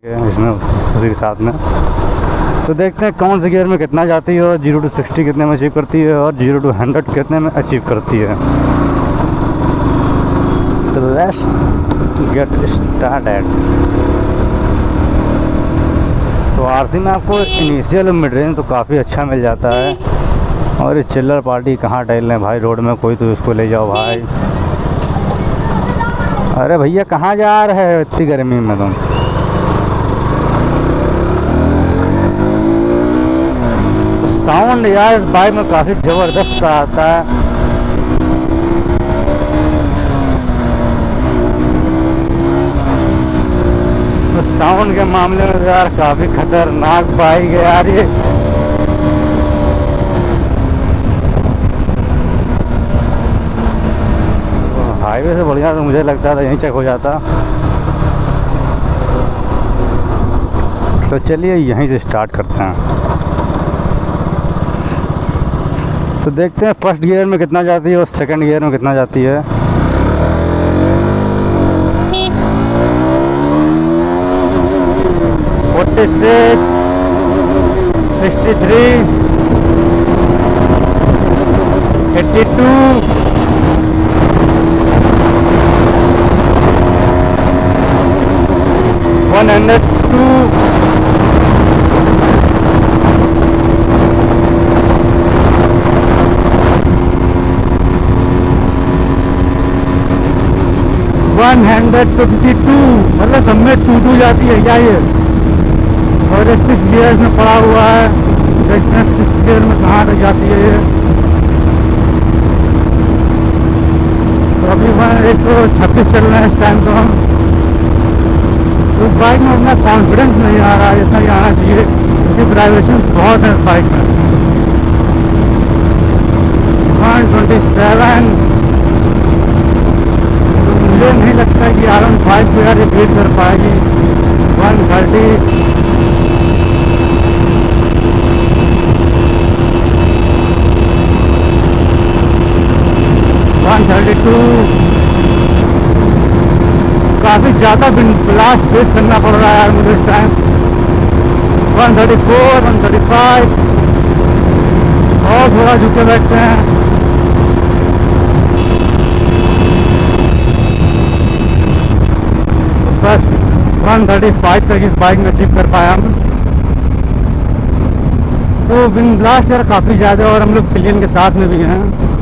इसमें उसी के साथ में। तो देखते हैं कौन से गियर में कितना जाती है और 0 to 60 कितने में अचीव करती है और 0 to 100 कितने में अचीव करती है। तो लेट्स गेट स्टार्टेड। तो आरसी में आपको इनिशियल मिड रेंज तो काफ़ी अच्छा मिल जाता है। और इस चिल्लर पार्टी कहाँ टहल रहे हैं भाई रोड में, कोई तो इसको ले जाओ भाई। अरे भैया कहाँ जा रहे हो इतनी गर्मी में तुम। साउंड यार इस बाइक में काफ़ी ज़बरदस्त आता है। तो साउंड के मामले में यार काफ़ी खतरनाक बाइक है यार ये। हाईवे से बढ़िया तो मुझे लगता था यहीं चेक हो जाता। तो चलिए यहीं से स्टार्ट करते हैं। तो देखते हैं फर्स्ट गियर में कितना जाती है और सेकंड गियर में कितना जाती है। सिक्स 63 82 102 122 मतलब सब में 2 जाती है क्या ये। और ये 6 गियर्स में पड़ा हुआ है। देखते हैं 6 गियर में कहाँ तक जाती है ये। तो अभी 126 चल रहे हैं इस टाइम। तो हम उस बाइक में उतना कॉन्फिडेंस नहीं आ रहा है जितना कि आना चाहिए, क्योंकि वाइब्रेशंस बहुत हैं इस बाइक में। 127 मुझे नहीं लगता कि R15 को यार ये बीट कर पाएगी। 130 132 काफ़ी ज़्यादा ब्लास्ट फेस करना पड़ रहा है यार मुझे इस टाइम। 134 135 और थोड़ा झुके बैठते हैं। बस 135 तक इस बाइक में अचीव कर पाया हम। तो विंड ब्लास्ट यार काफ़ी ज़्यादा और हम लोग पिलियन के साथ में भी हैं।